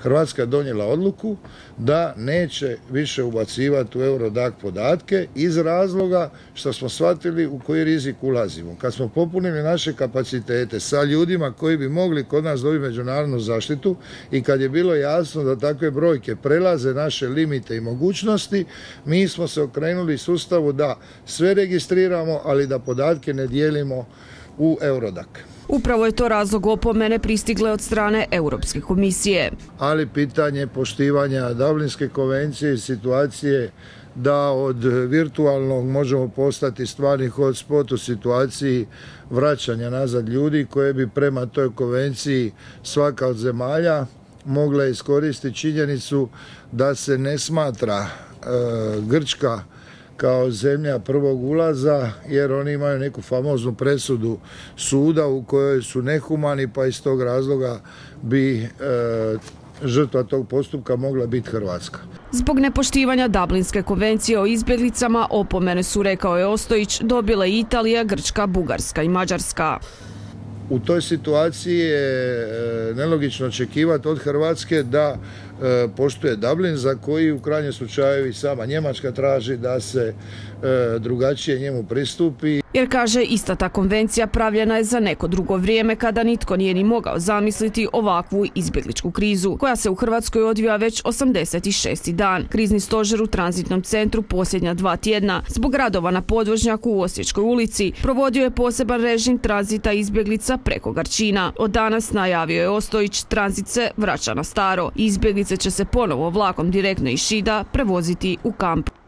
Hrvatska donijela odluku da neće više ubacivati u Eurodac podatke iz razloga što smo shvatili u koji rizik ulazimo. Kad smo popunili naše kapacitete sa ljudima koji bi mogli kod nas dobiti međunarodnu zaštitu i kad je bilo jasno da takve brojke prelaze naše limite i mogućnosti, mi smo se okrenuli sustavu da sve registriramo, ali da podatke ne dijelimo u Eurodac. Upravo je to razlog opomene pristigle od strane Europske komisije. Ali pitanje poštivanja Dublinske konvencije i situacije da od virtualnog možemo postati stvarni hotspot u situaciji vraćanja nazad ljudi koje bi prema toj konvenciji svaka od zemalja mogla iskoristiti činjenicu da se ne smatra Grčka kao zemlja prvog ulaza, jer oni imaju neku famoznu presudu suda u kojoj su nehumani, pa iz tog razloga bi žrtva tog postupka mogla biti Hrvatska. Zbog nepoštivanja Dublinske konvencije o izbjeglicama opomene su, rekao je Ostojić, dobile Italija, Grčka, Bugarska i Mađarska. U toj situaciji je nelogično očekivati od Hrvatske da poštuje Dublin, za koji u krajnjem slučaju i sama Njemačka traži da se drugačije njemu pristupi. Jer, kaže, ista ta konvencija pravljena je za neko drugo vrijeme kada nitko nije ni mogao zamisliti ovakvu izbjegličku krizu, koja se u Hrvatskoj odvija već 86. dan. Krizni stožer u tranzitnom centru posljednja 2 tjedna zbog radova na podvožnjaku u Osječkoj ulici provodio je poseban režim tranzita izbjeglica preko Garčina. Od danas, najavio je Ostojić, tranzit se vraća na staro. Izbjeglice će se ponovo vlakom direktno iz Šida prevoziti u kamp.